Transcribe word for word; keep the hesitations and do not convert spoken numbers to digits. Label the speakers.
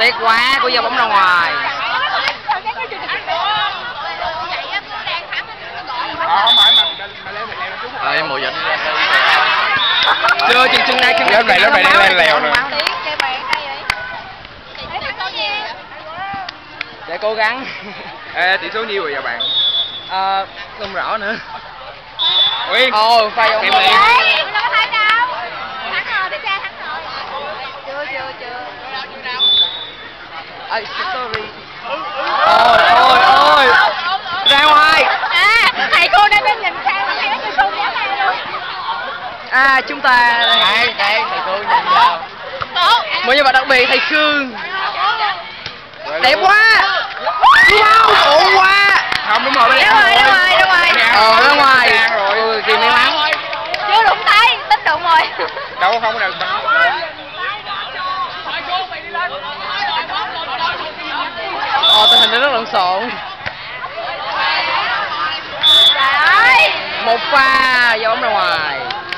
Speaker 1: Tiếc quá, của giờ bóng ra ngoài. Ơi mùa dịch. Chưa chừng chừng đây chừng
Speaker 2: lên này lên này lên lèo nè.
Speaker 1: Để cố gắng.
Speaker 2: Ê, tỷ số nhiêu rồi vậy bạn?
Speaker 1: Ờ, không rõ nữa.
Speaker 2: Uyên.
Speaker 1: Ồ, phay ông.
Speaker 3: Em đi. Đâu có thấy đâu. Thắng rồi, đi xe thắng rồi. Chưa chưa chưa.
Speaker 1: Ê, sorry. Ôi ôi ôi. Ra ngoài.
Speaker 3: À, thầy cô đang bên nhìn sang mà thấy nó sung giá này luôn.
Speaker 1: À, chúng ta
Speaker 2: Đây, đây, thầy cô nhìn vào.
Speaker 1: một nhân vật đặc biệt thầy Khương. Đẹp quá. Wow, ổn quá.
Speaker 2: Không, đúng rồi,
Speaker 3: Ra ngoài, ra ngoài, ra ngoài.
Speaker 1: Ờ, ra ngoài.
Speaker 2: Rồi.
Speaker 1: Ừ, kìa may mắn.
Speaker 3: Chưa đụng tay, tính đụng rồi.
Speaker 2: Đâu không nào.
Speaker 1: Ờ, tình hình nó rất lộn xộn.
Speaker 3: Trời ơi.
Speaker 1: Một pha, giao bóng ra ngoài.